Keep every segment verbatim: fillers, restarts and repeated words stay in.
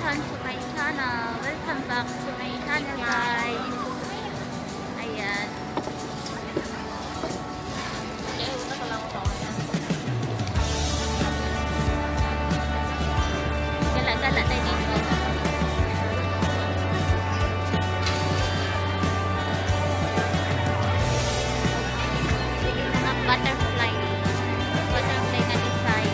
return to my channel. Welcome back to my channel, guys. Ayan. Gala-gala tayo dito. Mga butterfly. Butterfly na design.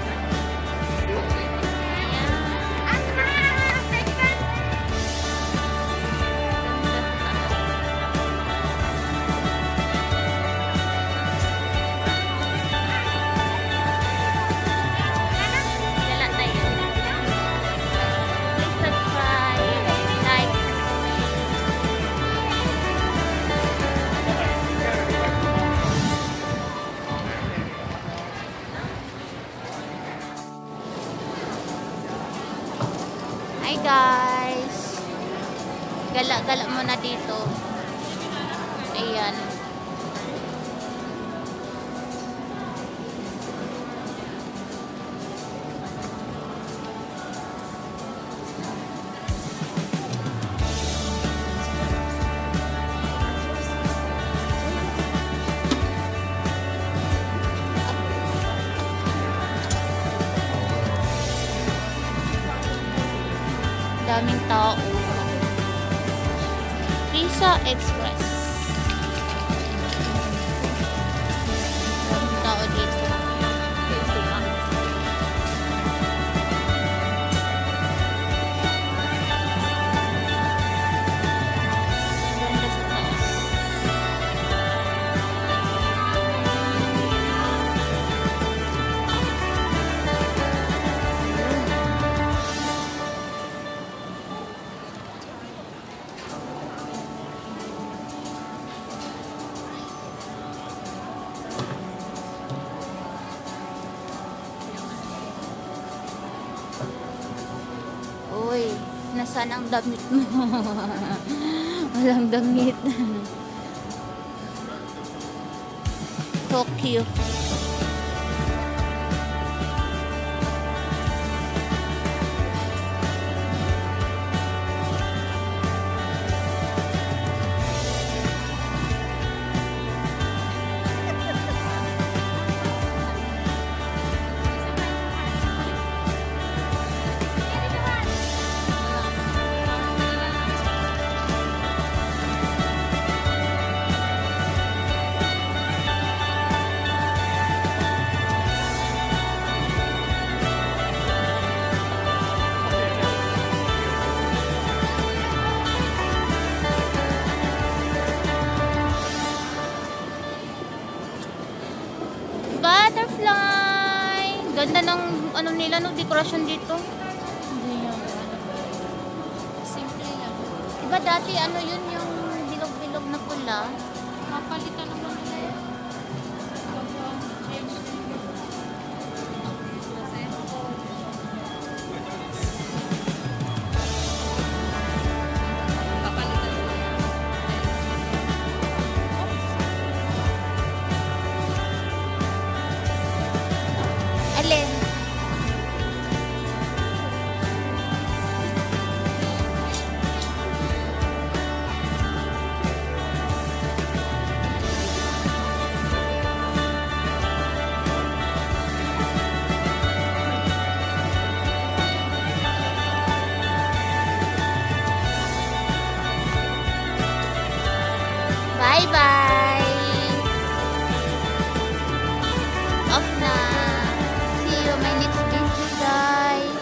Hi guys, gala-gala muna dito. Ayan. Daming tao. Risa Express. Daming tao dito. Ganda sa taas. Uy, nasaan ang damit mo? Walang damit. Tokyo. Butterfly! Ganda ng ano nila, no, dekorasyon dito. Hindi yan. Simple lang. Diba dati ano yun, yung bilog-bilog na pula? Mapalitan naman nila yun. Change. Papalitan nila yun. Alin? Bye-bye! Off na! See you my next video, guys!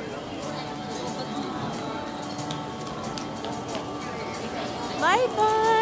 Bye-bye!